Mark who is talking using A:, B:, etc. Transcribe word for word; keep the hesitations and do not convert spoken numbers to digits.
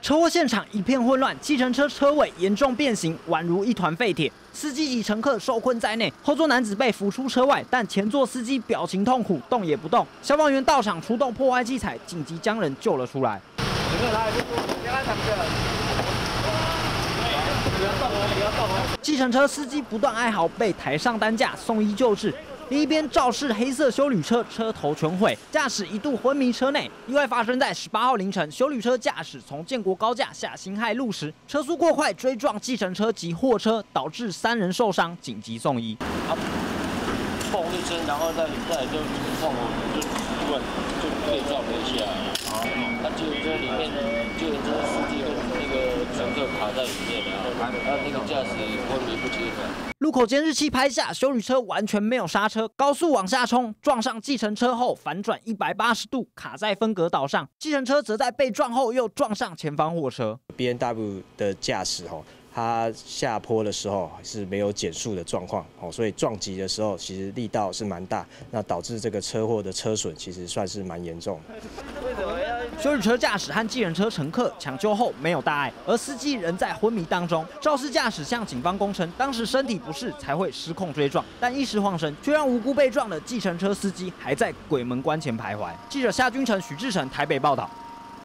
A: 车祸现场一片混乱，计程车车尾严重变形，宛如一团废铁。司机及乘客受困在内，后座男子被扶出车外，但前座司机表情痛苦，动也不动。消防员到场出动破坏器材，紧急将人救了出来。计程车司机不断哀嚎，被抬上担架送医救治。 另一边，肇事黑色休旅车车头全毁，驾驶一度昏迷车内。意外发生在十八号凌晨，休旅车驾驶从建国高架下辛亥路时，车速过快追撞计程车及货车，导致三人受伤，紧急送医。
B: 他砰一声，然后再再就撞我，就突然就被撞了一下。他计程车里面，计程车司机跟那个乘客卡在里面了，然后那个驾驶昏迷不清了。
A: 路口监视器拍下，休旅车完全没有刹车，高速往下冲，撞上计程车后反转一百八十度，卡在分隔岛上。计程车则在被撞后又撞上前方货车。
C: B N W 的驾驶哦，他下坡的时候是没有减速的状况哦，所以撞击的时候其实力道是蛮大，那导致这个车祸的车损其实算是蛮严重的。
A: 休旅车驾驶和计程车乘客抢救后没有大碍，而司机仍在昏迷当中。肇事驾驶向警方供称，当时身体不适才会失控追撞，但一时晃神，却让无辜被撞的计程车司机还在鬼门关前徘徊。记者夏君成、许志成台北报道。